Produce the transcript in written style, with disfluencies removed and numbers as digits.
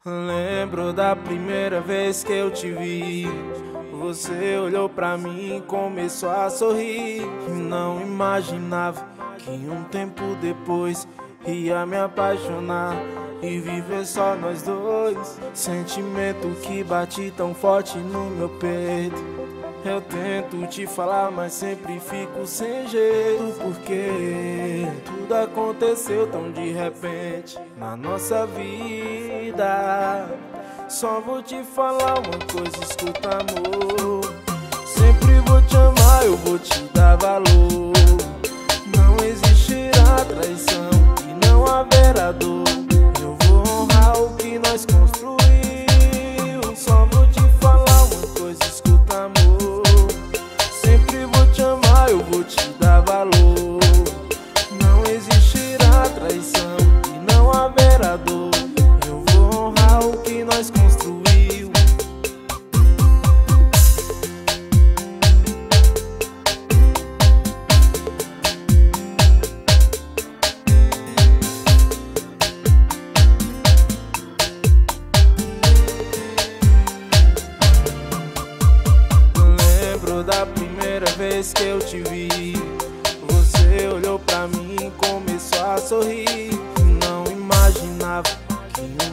Lembro da primeira vez que eu te vi. Você olhou pra mim e começou a sorrir. Não imaginava que um tempo depois ia me apaixonar e viver só nós dois. Sentimento que bate tão forte no meu peito. Eu tento te falar, mas sempre fico sem jeito, porque tudo aconteceu tão de repente na nossa vida. Só vou te falar uma coisa, escuta, amor. Sempre vou te amar, eu vou te dar valor. Não existirá traição e não haverá dor. Eu vou honrar o que nós construímos. Só vou te falar uma coisa, escuta, amor. Sempre vou te amar, eu vou te dar valor. Não existirá traição e não haverá dor. Eu vou honrar o que nós construímos. Da primeira vez que eu te vi, você olhou pra mim e começou a sorrir. Não imaginava que